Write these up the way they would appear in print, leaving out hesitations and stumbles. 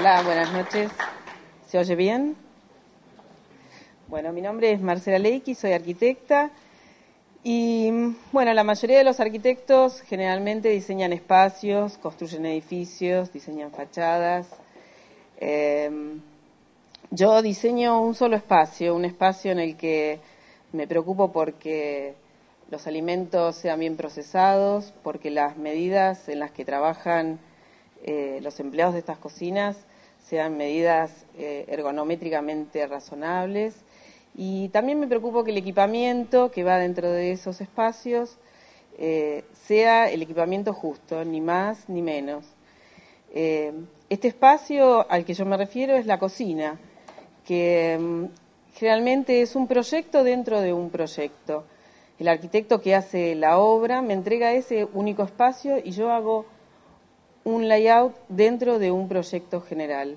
Hola, buenas noches. ¿Se oye bien? Bueno, mi nombre es Marcela Leicki, soy arquitecta y, bueno, la mayoría de los arquitectos generalmente diseñan espacios, construyen edificios, diseñan fachadas. Yo diseño un solo espacio, un espacio en el que me preocupo porque los alimentos sean bien procesados, porque las medidas en las que trabajan los empleados de estas cocinas sean medidas ergonómicamente razonables, y también me preocupo que el equipamiento que va dentro de esos espacios sea el equipamiento justo, ni más ni menos. Este espacio al que yo me refiero es la cocina, que generalmente es un proyecto dentro de un proyecto. El arquitecto que hace la obra me entrega ese único espacio y yo hago un layout dentro de un proyecto general.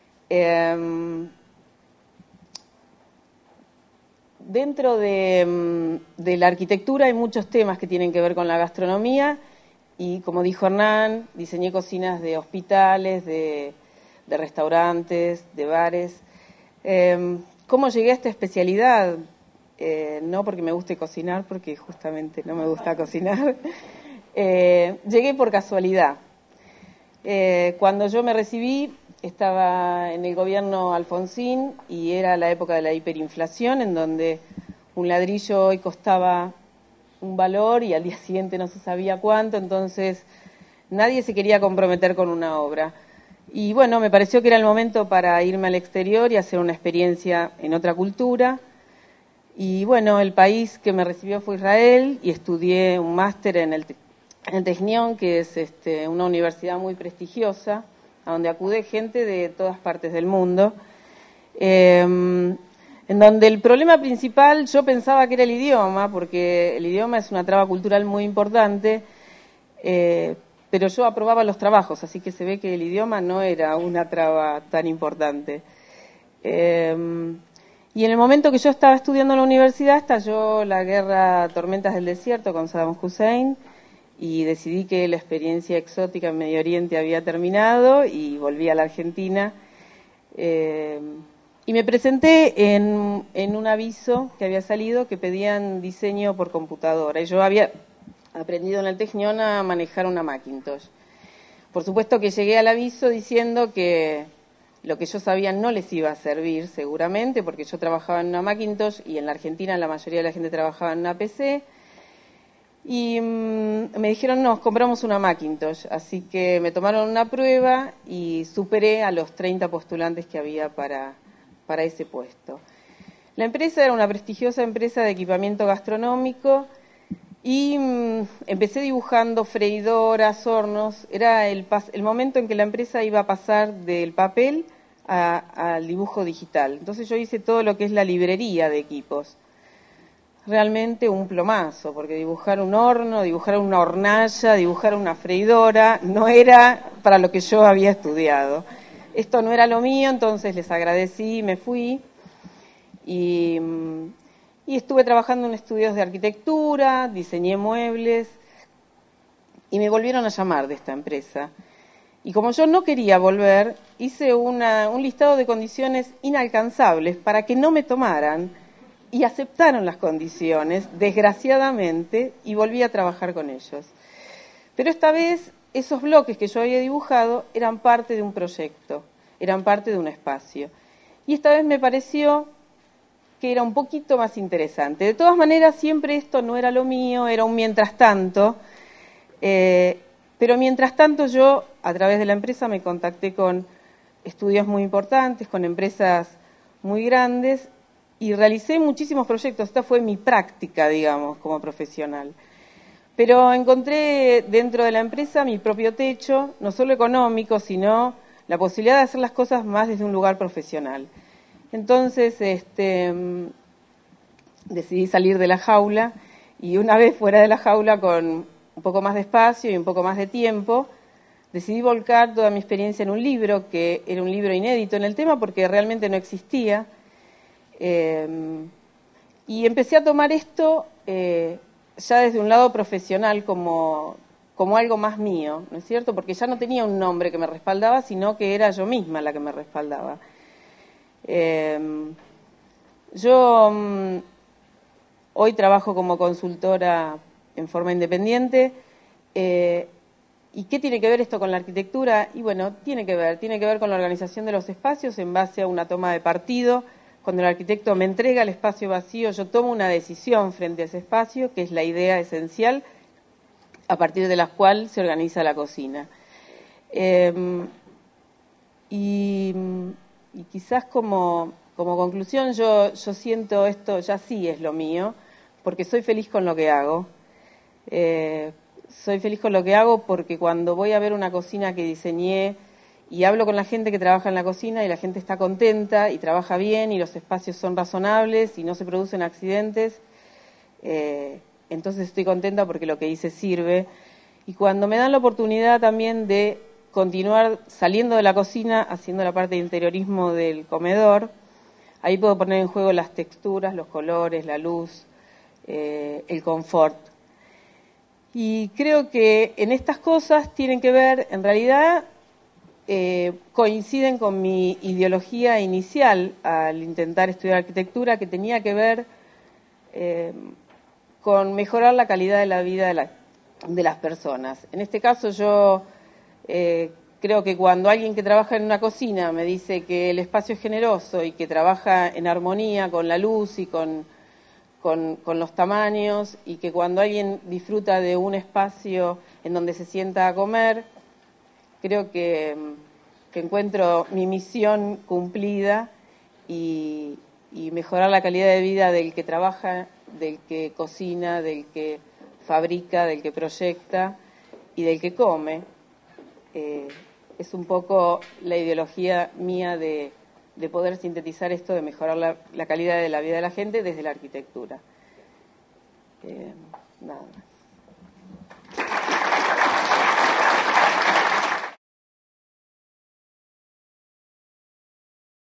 Dentro de la arquitectura hay muchos temas que tienen que ver con la gastronomía y, como dijo Hernán, diseñé cocinas de hospitales, de restaurantes, de bares. ¿Cómo llegué a esta especialidad? No porque me guste cocinar, porque justamente no me gusta cocinar. Llegué por casualidad. Cuando yo me recibí, estaba en el gobierno Alfonsín y era la época de la hiperinflación, en donde un ladrillo hoy costaba un valor y al día siguiente no se sabía cuánto, entonces nadie se quería comprometer con una obra. Y bueno, me pareció que era el momento para irme al exterior y hacer una experiencia en otra cultura. Y bueno, el país que me recibió fue Israel y estudié un máster en el Technion, que es una universidad muy prestigiosa, a donde acude gente de todas partes del mundo, en donde el problema principal yo pensaba que era el idioma, porque el idioma es una traba cultural muy importante, pero yo aprobaba los trabajos, así que se ve que el idioma no era una traba tan importante. Y en el momento que yo estaba estudiando en la universidad estalló la guerra Tormentas del Desierto con Saddam Hussein, y decidí que la experiencia exótica en Medio Oriente había terminado y volví a la Argentina. Y me presenté en un aviso que había salido que pedían diseño por computadora. Y yo había aprendido en el Technion a manejar una Macintosh. Por supuesto que llegué al aviso diciendo que lo que yo sabía no les iba a servir seguramente, porque yo trabajaba en una Macintosh y en la Argentina la mayoría de la gente trabajaba en una PC. Y me dijeron, no, compramos una Macintosh. Así que me tomaron una prueba y superé a los 30 postulantes que había para ese puesto. La empresa era una prestigiosa empresa de equipamiento gastronómico y empecé dibujando freidoras, hornos. Era el momento en que la empresa iba a pasar del papel al dibujo digital. Entonces yo hice todo lo que es la librería de equipos. Realmente un plomazo, porque dibujar un horno, dibujar una hornalla, dibujar una freidora, no era para lo que yo había estudiado. Esto no era lo mío, entonces les agradecí, me fui y estuve trabajando en estudios de arquitectura, diseñé muebles y me volvieron a llamar de esta empresa. Y como yo no quería volver, hice un listado de condiciones inalcanzables para que no me tomaran. Y aceptaron las condiciones, desgraciadamente, y volví a trabajar con ellos. Pero esta vez, esos bloques que yo había dibujado eran parte de un proyecto, eran parte de un espacio. Y esta vez me pareció que era un poquito más interesante. De todas maneras, siempre esto no era lo mío, era un mientras tanto. Pero mientras tanto yo, a través de la empresa, me contacté con estudios muy importantes, con empresas muy grandes, y realicé muchísimos proyectos. Esta fue mi práctica, digamos, como profesional. Pero encontré dentro de la empresa mi propio techo, no solo económico, sino la posibilidad de hacer las cosas más desde un lugar profesional. Entonces, decidí salir de la jaula, y una vez fuera de la jaula, con un poco más de espacio y un poco más de tiempo, decidí volcar toda mi experiencia en un libro, que era un libro inédito en el tema porque realmente no existía. Y empecé a tomar esto ya desde un lado profesional como como algo más mío, ¿no es cierto? Porque ya no tenía un nombre que me respaldaba, sino que era yo misma la que me respaldaba. Yo hoy trabajo como consultora en forma independiente. ¿Y qué tiene que ver esto con la arquitectura? Y bueno, tiene que ver con la organización de los espacios en base a una toma de partido. Cuando el arquitecto me entrega el espacio vacío, yo tomo una decisión frente a ese espacio, que es la idea esencial, a partir de la cual se organiza la cocina. Y quizás como conclusión, yo siento esto, ya sí es lo mío, porque soy feliz con lo que hago. Soy feliz con lo que hago porque cuando voy a ver una cocina que diseñé y hablo con la gente que trabaja en la cocina y la gente está contenta y trabaja bien y los espacios son razonables y no se producen accidentes, entonces estoy contenta porque lo que hice sirve. Y cuando me dan la oportunidad también de continuar saliendo de la cocina, haciendo la parte de interiorismo del comedor, ahí puedo poner en juego las texturas, los colores, la luz, el confort. Y creo que en estas cosas tienen que ver, en realidad, coinciden con mi ideología inicial al intentar estudiar arquitectura, que tenía que ver con mejorar la calidad de la vida de las personas. En este caso yo creo que cuando alguien que trabaja en una cocina me dice que el espacio es generoso y que trabaja en armonía con la luz y con los tamaños, y que cuando alguien disfruta de un espacio en donde se sienta a comer, creo que encuentro mi misión cumplida y mejorar la calidad de vida del que trabaja, del que cocina, del que fabrica, del que proyecta y del que come. Es un poco la ideología mía de poder sintetizar esto, de mejorar la calidad de la vida de la gente desde la arquitectura. Nada más.